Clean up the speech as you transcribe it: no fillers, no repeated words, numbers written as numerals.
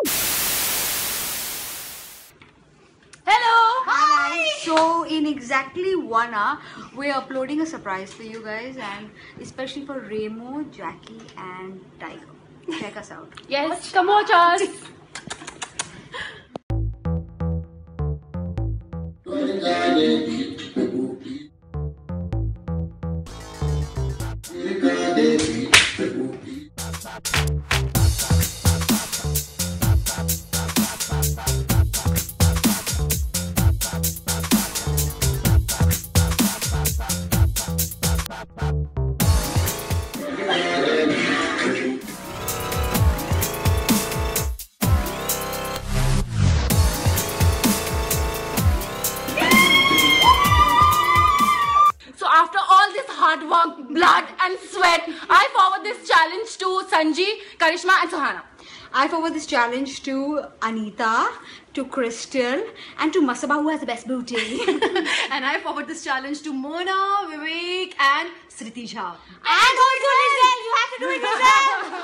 Hello! Hi! So in exactly 1 hour, we're uploading a surprise for you guys, and especially for Remo, Jackie and Tiger. Check us out. Yes, come watch us! After all this hard work, blood and sweat, I forward this challenge to Sanji, Karishma and Suhana. I forward this challenge to Anita, to Crystal and to Masaba, who has the best booty. And I forward this challenge to Mona, Vivek and Sriti Jha. And also Lizelle, you have to do it yourself.